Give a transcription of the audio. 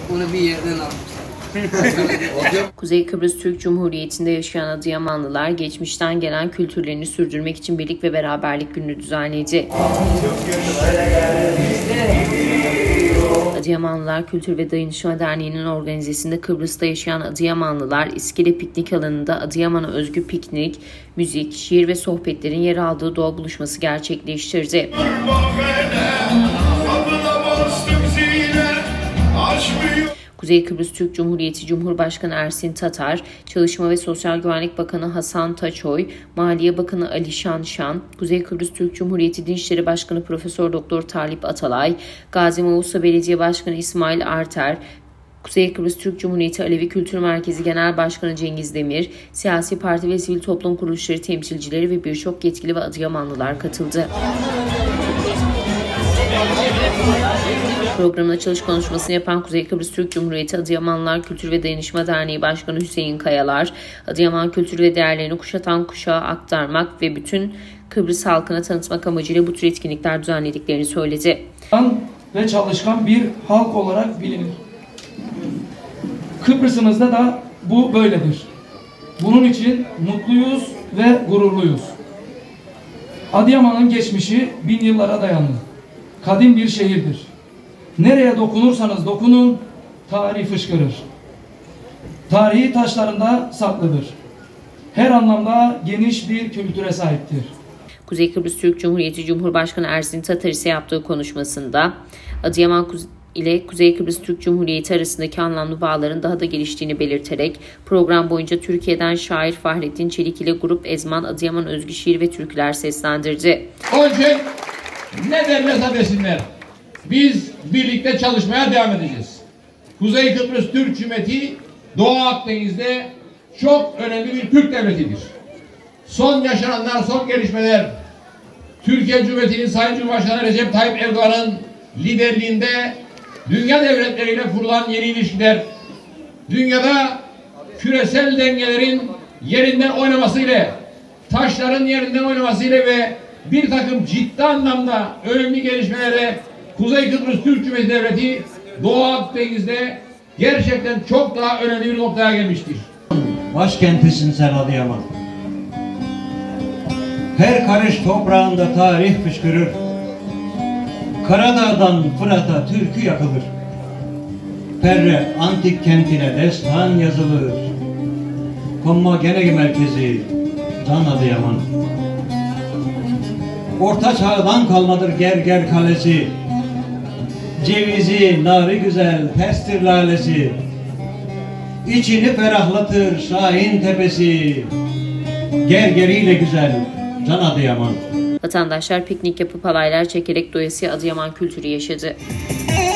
Onu bir yerden almışlar. Kuzey Kıbrıs Türk Cumhuriyeti'nde yaşayan Adıyamanlılar geçmişten gelen kültürlerini sürdürmek için Birlik ve Beraberlik Günü düzenledi. Adıyamanlılar Kültür ve Dayanışma Derneği'nin organizasında Kıbrıs'ta yaşayan Adıyamanlılar İskele Piknik Alanı'nda Adıyaman'a özgü piknik, müzik, şiir ve sohbetlerin yer aldığı doğa buluşması gerçekleştirdi. Kuzey Kıbrıs Türk Cumhuriyeti Cumhurbaşkanı Ersin Tatar, Çalışma ve Sosyal Güvenlik Bakanı Hasan Taçoy, Maliye Bakanı Alişan Şan, Kuzey Kıbrıs Türk Cumhuriyeti Din İşleri Başkanı Profesör Doktor Talip Atalay, Gazi Mausa Belediye Başkanı İsmail Arter, Kuzey Kıbrıs Türk Cumhuriyeti Alevi Kültür Merkezi Genel Başkanı Cengiz Demir, siyasi parti ve sivil toplum kuruluşları temsilcileri ve birçok yetkili ve Adıyamanlılar katıldı. Programın açılış konuşmasını yapan Kuzey Kıbrıs Türk Cumhuriyeti Adıyamanlılar Kültür ve Dayanışma Derneği Başkanı Hüseyin Kayalar, Adıyaman kültür ve değerlerini kuşatan kuşağa aktarmak ve bütün Kıbrıs halkına tanıtmak amacıyla bu tür etkinlikler düzenlediklerini söyledi. Ve çalışkan bir halk olarak bilinir. Kıbrıs'ımızda da bu böyledir. Bunun için mutluyuz ve gururluyuz. Adıyaman'ın geçmişi 1000 yıllara dayanır. Kadim bir şehirdir. Nereye dokunursanız dokunun, tarih fışkırır. Tarihi taşlarında saklıdır. Her anlamda geniş bir kültüre sahiptir. Kuzey Kıbrıs Türk Cumhuriyeti Cumhurbaşkanı Ersin Tatar ise yaptığı konuşmasında Adıyaman ile Kuzey Kıbrıs Türk Cumhuriyeti arasındaki anlamlı bağların daha da geliştiğini belirterek program boyunca Türkiye'den şair Fahrettin Çelik ile grup Ezman Adıyaman özgü şiir ve türküler seslendirdi. Onun için ne derlerse desinler, biz birlikte çalışmaya devam edeceğiz. Kuzey Kıbrıs Türk Cumhuriyeti Doğu Akdeniz'de çok önemli bir Türk devletidir. Son yaşananlar, son gelişmeler, Türkiye Cumhuriyeti'nin Sayın Cumhurbaşkanı Recep Tayyip Erdoğan'ın liderliğinde dünya devletleriyle kurulan yeni ilişkiler, dünyada küresel dengelerin yerinden oynamasıyla, taşların yerinden oynamasıyla ve bir takım ciddi anlamda önemli gelişmelerle Kuzey Kıbrıs Türk Cumhuriyeti Devleti Doğu Akdeniz'de gerçekten çok daha önemli bir noktaya gelmiştir. Başkentisin sen Adıyaman. Her karış toprağında tarih fışkırır. Karadağ'dan Fırat'a türkü yakılır. Perre antik kentine destan yazılır. Konma Genel Merkezi Can Adıyaman. Orta çağdan kalmadır Gerger Kalesi. Cevizi, narı güzel, pestir lalesi. İçini ferahlatır Şahin Tepesi. Gergeriyle güzel Can Adıyaman. Vatandaşlar piknik yapıp halaylar çekerek doyasıya Adıyaman kültürü yaşadı.